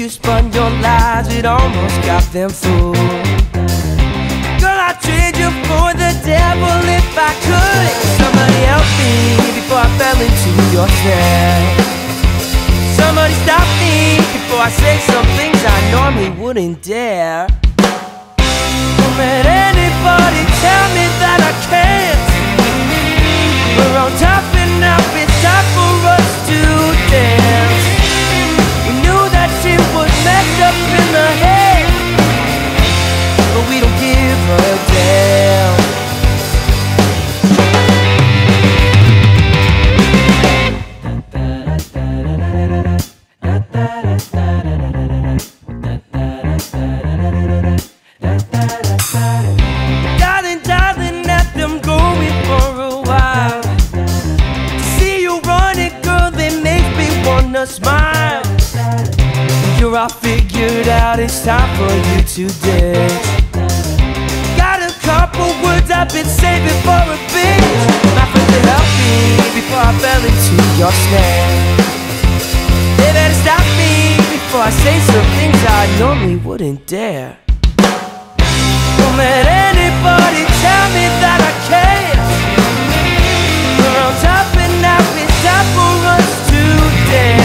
you spun your lies, it almost got them fooled. Girl, I'd trade you for the devil if I could. Somebody help me before I fell into your snare. Somebody stop me before I say some things I normally wouldn't dare. Don't let anybody tell me that I can't. We're on top and now it's time for us to dance. We knew that shit was messed up in the head, but we don't give a damn. Darling, darling, let them go me for a while. To see you running, girl, they make me wanna smile. You're all figured out, it's time for you to dance. Got a couple words I've been saving for a bit. My friends to help me before I fell into your snare. They better stop me before I say some things I normally wouldn't dare. Don't let anybody tell me that I can't. We're on top and now it's time for us to dance.